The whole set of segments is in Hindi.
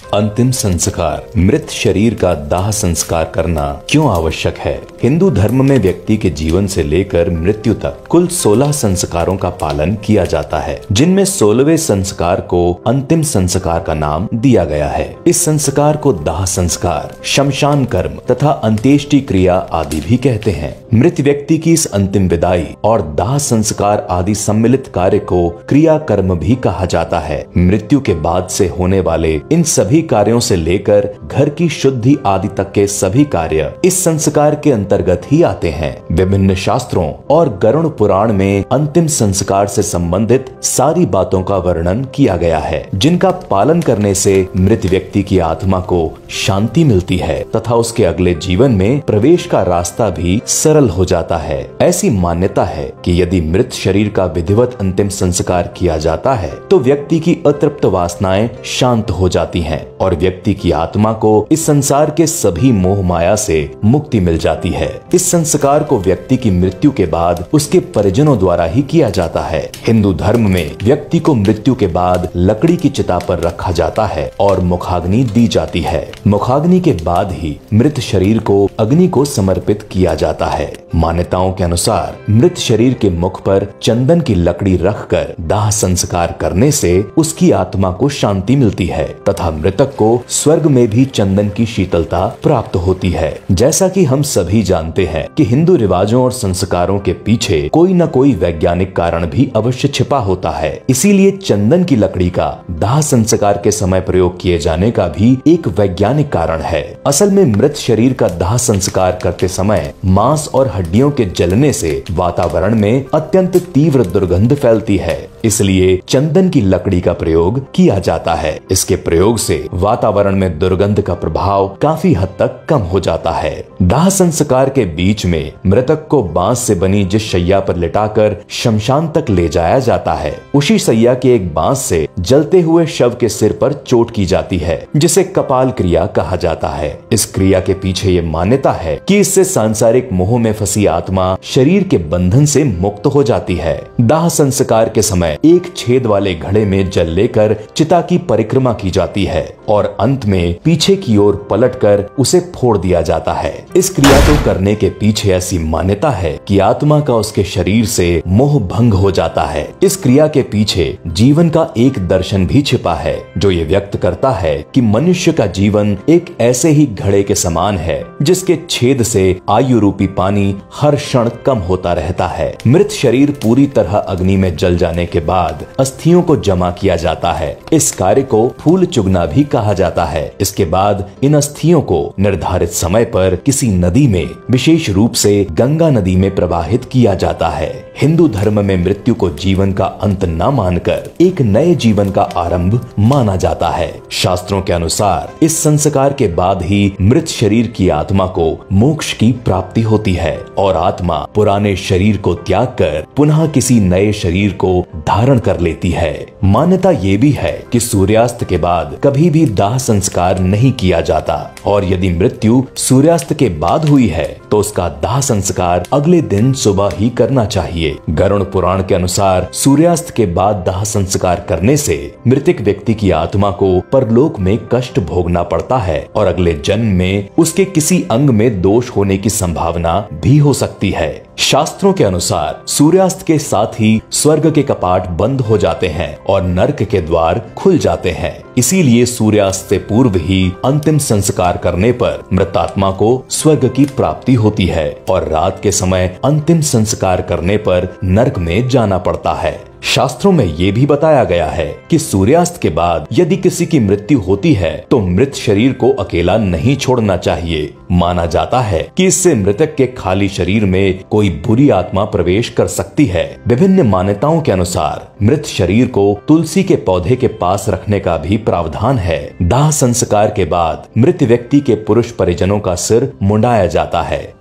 अंतिम संस्कार। मृत शरीर का दाह संस्कार करना क्यों आवश्यक है? हिंदू धर्म में व्यक्ति के जीवन से लेकर मृत्यु तक कुल 16 संस्कारों का पालन किया जाता है, जिनमें 16वें संस्कार को अंतिम संस्कार का नाम दिया गया है। इस संस्कार को दाह संस्कार, शमशान कर्म तथा अंत्येष्टि क्रिया आदि भी कहते हैं। मृत व्यक्ति की इस अंतिम विदाई और दाह संस्कार आदि सम्मिलित कार्य को क्रिया कर्म भी कहा जाता है। मृत्यु के बाद से होने वाले इन सभी कार्यों से लेकर घर की शुद्धि आदि तक के सभी कार्य इस संस्कार के अंतर्गत ही आते हैं। विभिन्न शास्त्रों और गरुड़ पुराण में अंतिम संस्कार से संबंधित सारी बातों का वर्णन किया गया है, जिनका पालन करने से मृत व्यक्ति की आत्मा को शांति मिलती है तथा उसके अगले जीवन में प्रवेश का रास्ता भी सरल हो जाता है। ऐसी मान्यता है कि यदि मृत शरीर का विधिवत अंतिम संस्कार किया जाता है तो व्यक्ति की अतृप्त वासनाएं शांत हो जाती हैं और व्यक्ति की आत्मा को इस संसार के सभी मोह माया से मुक्ति मिल जाती है। इस संस्कार को व्यक्ति की मृत्यु के बाद उसके परिजनों द्वारा ही किया जाता है। हिंदू धर्म में व्यक्ति को मृत्यु के बाद लकड़ी की चिता पर रखा जाता है और मुखाग्नि दी जाती है। मुखाग्नि के बाद ही मृत शरीर को अग्नि को समर्पित किया जाता है। मान्यताओं के अनुसार मृत शरीर के मुख पर चंदन की लकड़ी रखकर दाह संस्कार करने से उसकी आत्मा को शांति मिलती है तथा मृतक को स्वर्ग में भी चंदन की शीतलता प्राप्त होती है। जैसा कि हम सभी जानते हैं कि हिंदू रिवाजों और संस्कारों के पीछे कोई न कोई वैज्ञानिक कारण भी अवश्य छिपा होता है। इसीलिए चंदन की लकड़ी का दाह संस्कार के समय प्रयोग किए जाने का भी एक वैज्ञानिक कारण है। असल में मृत शरीर का दाह संस्कार करते समय मांस और हड्डियों के जलने से वातावरण में अत्यंत तीव्र दुर्गंध फैलती है, इसलिए चंदन की लकड़ी का प्रयोग किया जाता है। इसके प्रयोग से वातावरण में दुर्गंध का प्रभाव काफी हद तक कम हो जाता है। दाह संस्कार के बीच में मृतक को बांस से बनी जिस शैया पर लिटाकर शमशान तक ले जाया जाता है, उसी शैया के एक बांस से जलते हुए शव के सिर पर चोट की जाती है, जिसे कपाल क्रिया कहा जाता है। इस क्रिया के पीछे ये मान्यता है कि इससे सांसारिक मोह में फंसी आत्मा शरीर के बंधन से मुक्त हो जाती है। दाह संस्कार के समय एक छेद वाले घड़े में जल लेकर चिता की परिक्रमा की जाती है और अंत में पीछे की ओर पलटकर उसे फोड़ दिया जाता है। इस क्रिया को करने के पीछे ऐसी मान्यता है कि आत्मा का उसके शरीर से मोह भंग हो जाता है। इस क्रिया के पीछे जीवन का एक दर्शन भी छिपा है, जो ये व्यक्त करता है कि मनुष्य का जीवन एक ऐसे ही घड़े के समान है, जिसके छेद से आयु रूपी पानी हर क्षण कम होता रहता है। मृत शरीर पूरी तरह अग्नि में जल जाने के बाद अस्थियों को जमा किया जाता है। इस कार्य को फूल चुगना भी कहा जाता है। इसके बाद इन अस्थियों को निर्धारित समय पर किसी नदी में, विशेष रूप से गंगा नदी में प्रवाहित किया जाता है। हिंदू धर्म में मृत्यु को जीवन का अंत न मानकर एक नए जीवन का आरंभ माना जाता है। शास्त्रों के अनुसार इस संस्कार के बाद ही मृत शरीर की आत्मा को मोक्ष की प्राप्ति होती है और आत्मा पुराने शरीर को त्याग कर पुनः किसी नए शरीर को धारण कर लेती है। मान्यता ये भी है कि सूर्यास्त के बाद कभी भी दाह संस्कार नहीं किया जाता और यदि मृत्यु सूर्यास्त के बाद हुई है तो उसका दाह संस्कार अगले दिन सुबह ही करना चाहिए। गरुड़ पुराण के अनुसार सूर्यास्त के बाद दाह संस्कार करने से मृतक व्यक्ति की आत्मा को परलोक में कष्ट भोगना पड़ता है और अगले जन्म में उसके किसी अंग में दोष होने की संभावना भी हो सकती है। शास्त्रों के अनुसार सूर्यास्त के साथ ही स्वर्ग के कपाट बंद हो जाते हैं और नरक के द्वार खुल जाते हैं। इसीलिए सूर्यास्त से पूर्व ही अंतिम संस्कार करने पर मृतात्मा को स्वर्ग की प्राप्ति होती है और रात के समय अंतिम संस्कार करने पर नरक में जाना पड़ता है। शास्त्रों में ये भी बताया गया है कि सूर्यास्त के बाद यदि किसी की मृत्यु होती है तो मृत शरीर को अकेला नहीं छोड़ना चाहिए। माना जाता है कि इससे मृतक के खाली शरीर में कोई बुरी आत्मा प्रवेश कर सकती है। विभिन्न मान्यताओं के अनुसार मृत शरीर को तुलसी के पौधे के पास रखने का भी प्रावधान है। दाह संस्कार के बाद मृत व्यक्ति के पुरुष परिजनों का सिर मुंडाया जाता है।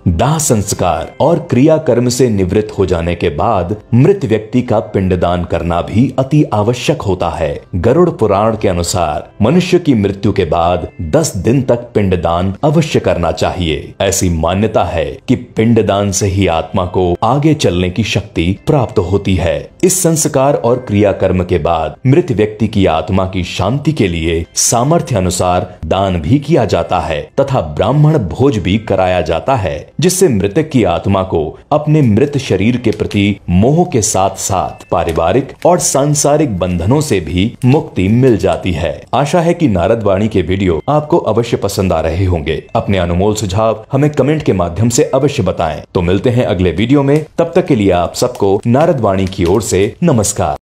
दाह संस्कार और क्रियाकर्म से निवृत्त हो जाने के बाद मृत व्यक्ति का पिंडदान करना भी अति आवश्यक होता है। गरुड़ पुराण के अनुसार मनुष्य की मृत्यु के बाद 10 दिन तक पिंडदान अवश्य करना चाहिए। ऐसी मान्यता है कि पिंडदान से ही आत्मा को आगे चलने की शक्ति प्राप्त होती है। इस संस्कार और क्रियाकर्म के बाद मृत व्यक्ति की आत्मा की शांति के लिए सामर्थ्य अनुसार दान भी किया जाता है तथा ब्राह्मण भोज भी कराया जाता है, जिससे मृतक की आत्मा को अपने मृत शरीर के प्रति मोह के साथ साथ पारिवारिक और सांसारिक बंधनों से भी मुक्ति मिल जाती है। आशा है कि नारद वाणी के वीडियो आपको अवश्य पसंद आ रहे होंगे। अपने अनमोल सुझाव हमें कमेंट के माध्यम से अवश्य बताएं। तो मिलते हैं अगले वीडियो में, तब तक के लिए आप सबको नारद वाणी की ओर से नमस्कार।